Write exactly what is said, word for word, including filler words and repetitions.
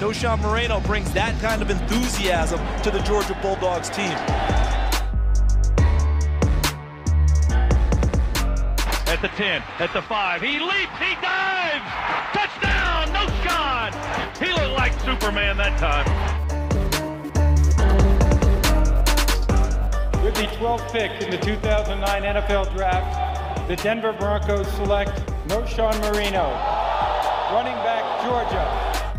Knowshon Moreno brings that kind of enthusiasm to the Georgia Bulldogs team. At the ten, at the five, he leaps, he dives! Touchdown, Knowshon! He looked like Superman that time. With the twelfth pick in the two thousand nine N F L Draft, the Denver Broncos select Knowshon Moreno, running back, Georgia.